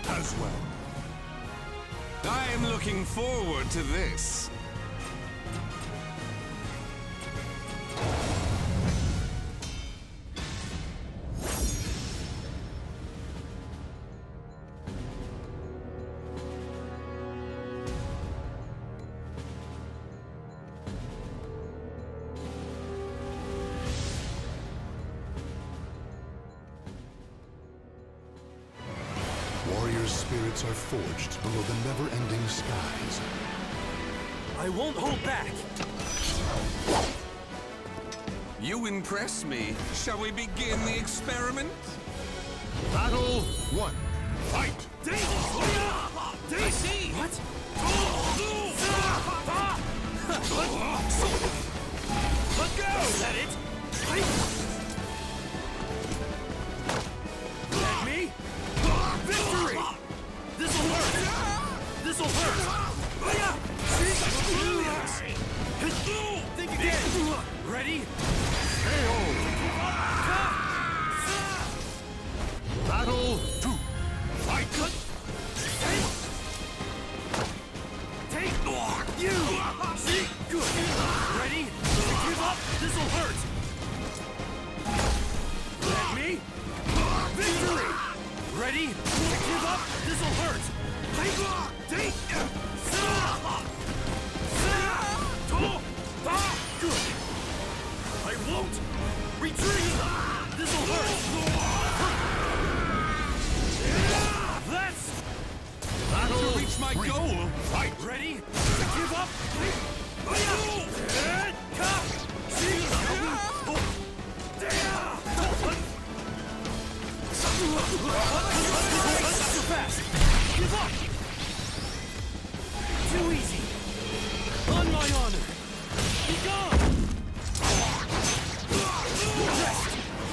as well. I am looking forward to this. Warriors' spirits are forged below the never-ending skies. I won't hold back! You impress me. Shall we begin the experiment? Battle 1. Fight! I see! What? Let go! Is that it? Let me? Victory! This'll hurt! This'll hurt! Think again! Ready? Battle 2. Fight! Take you! See? Good! Ready? Give up! This'll hurt! Let me? Victory! Ready? Give up! This'll hurt! Take! Good! I won't! Retreat! This'll hurt! That's... Battle to reach my goal. Fight! Ready? Give up! Not so fast! Give up! Too easy! On my honor! Be gone! Rest!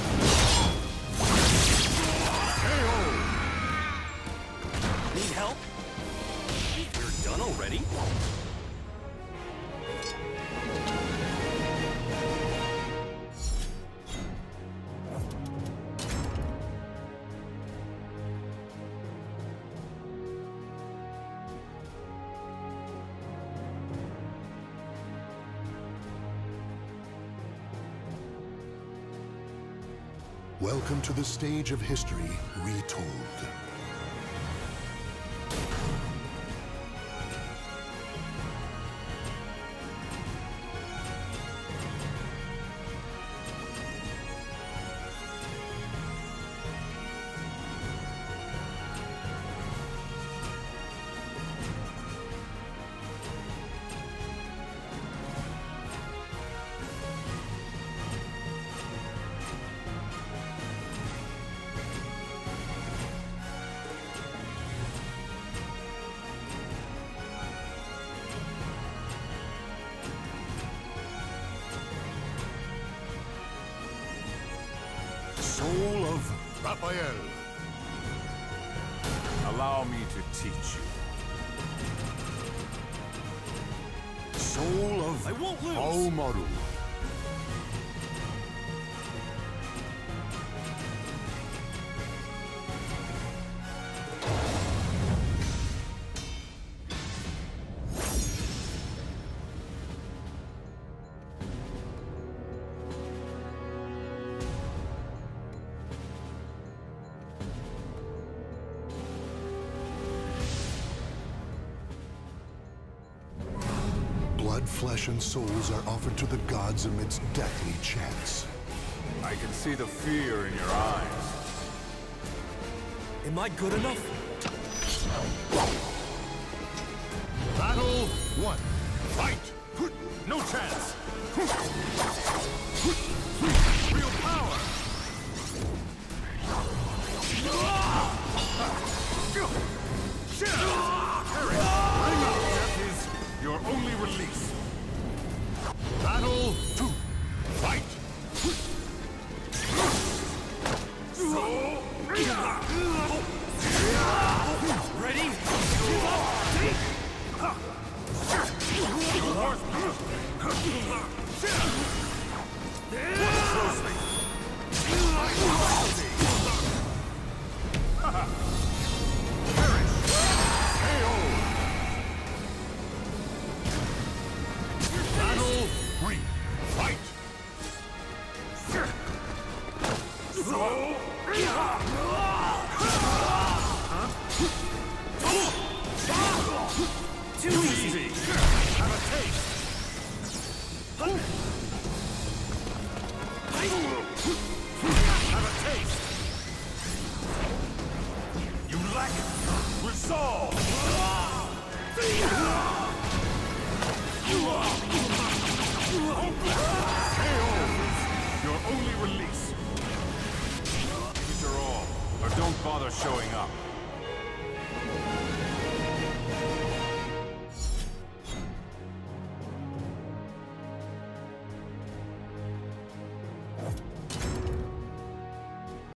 Need help? You're done already? Welcome to the stage of history retold. Soul of Raphael. Allow me to teach you. Soul of I won't lose! Aomaru. Blood, flesh, and souls are offered to the gods amidst deathly chants. I can see the fear in your eyes. Am I good enough? Battle 1. Fight! No chance! Real power! Harry, bring out! Death is your only release. Battle 2. Fight! Ready? Too easy. Have a taste. Have a taste. You lack resolve. Your only release. Use your all, or don't bother showing up.